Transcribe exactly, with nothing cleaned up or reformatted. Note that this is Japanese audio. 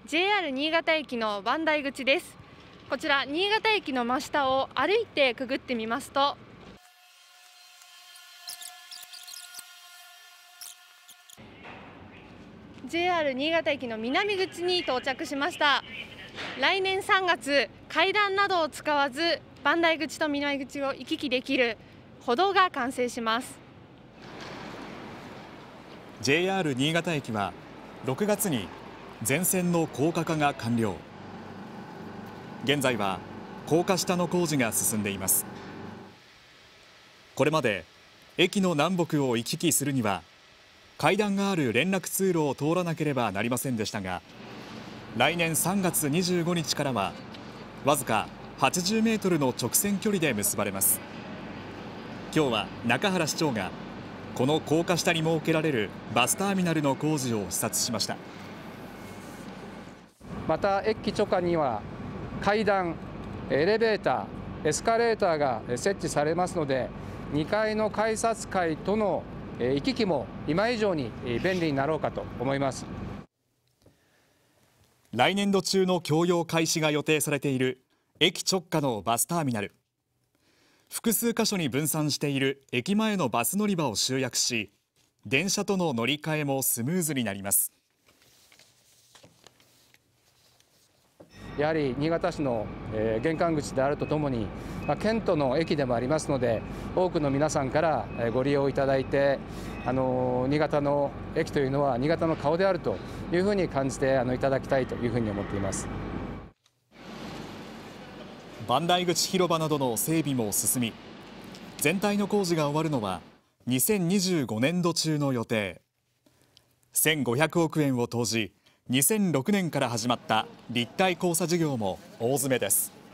ジェイアール 新潟駅の磐梯口です。こちら新潟駅の真下を歩いてくぐってみますと、ジェイアール 新潟駅の南口に到着しました。来年さんがつ、階段などを使わず磐梯口と南口を行き来できる歩道が完成します。 ジェイアール 新潟駅はろくがつに全線の高架化が完了。現在は高架下の工事が進んでいます。これまで駅の南北を行き来するには階段がある連絡通路を通らなければなりませんでしたが、来年さんがつにじゅうごにちからはわずかはちじゅうメートルの直線距離で結ばれます。今日は中原市長がこの高架下に設けられるバスターミナルの工事を視察しました。 また駅直下には階段、エレベーター、エスカレーターが設置されますので、にかいの改札階との行き来も今以上に便利になろうかと思います。 来年度中の供用開始が予定されている駅直下のバスターミナル。複数箇所に分散している駅前のバス乗り場を集約し、電車との乗り換えもスムーズになります。 やはり新潟市の玄関口であるとともに、県都の駅でもありますので、多くの皆さんからご利用いただいて、あの新潟の駅というのは新潟の顔であるというふうに感じてあのいただきたいというふうに思っています。 磐梯口広場などの整備も進み、全体の工事が終わるのはにせんにじゅうごねんど中の予定。せんごひゃくおくえんを投じ、にせんろくねんから始まった立体交差事業も大詰めです。